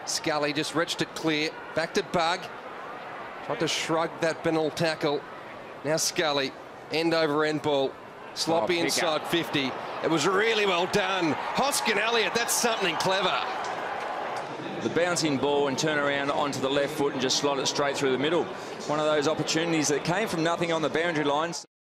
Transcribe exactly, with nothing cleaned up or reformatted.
Scully just reached it clear. Back to Bug. Tried to shrug that Bennell tackle. Now Scully. End over end ball. Sloppy oh, inside up. fifty. It was really well done. Hoskin-Elliott, that's something clever. The bouncing ball and turn around onto the left foot and just slot it straight through the middle. One of those opportunities that came from nothing on the boundary lines.